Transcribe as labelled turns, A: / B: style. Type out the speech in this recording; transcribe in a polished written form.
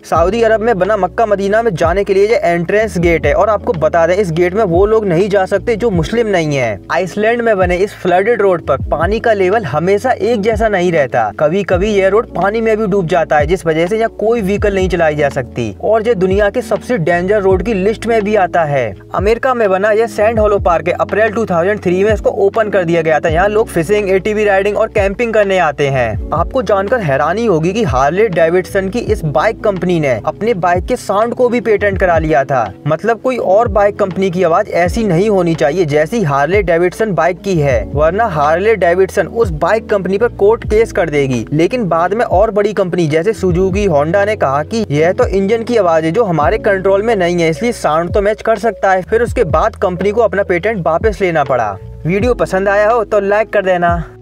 A: Saudi अरब में बना Mecca Medina में जाने के लिए ये एंट्रेंस गेट है और आपको बता दें इस गेट में वो लोग नहीं जा सकते जो मुस्लिम नहीं है। आइसलैंड में बने इस फ्लडेड रोड पर पानी का लेवल हमेशा एक जैसा नहीं रहता, कभी कभी यह रोड पानी में भी डूब जाता है, जिस वजह से यहाँ कोई व्हीकल नहीं चलाई जा सकती और ये दुनिया के सबसे डेंजर रोड की लिस्ट में भी आता है। अमेरिका में बना यह सैंड होलो पार्क है। अप्रैल 2003 में इसको ओपन कर दिया गया था। यहाँ लोग फिशिंग, एटीवी राइडिंग और कैंपिंग करने आते हैं। आपको जानकर हैरानी होगी कि हार्ले डेविडसन की इस बाइक कंपनी ने अपने बाइक के साउंड को भी पेटेंट करा लिया था। मतलब कोई और बाइक कंपनी की आवाज ऐसी नहीं होनी चाहिए जैसी हार्ले डेविडसन बाइक की है, वरना हार्ले डेविडसन उस बाइक कंपनी पर कोर्ट केस कर देगी। लेकिन बाद में और बड़ी कंपनी जैसे सुजुकी, होंडा ने कहा कि यह तो इंजन की आवाज है जो हमारे कंट्रोल में नहीं है, इसलिए साउंड तो मैच कर सकता है। फिर उसके बाद कंपनी को अपना पेटेंट वापस लेना पड़ा। वीडियो पसंद आया हो तो लाइक कर देना।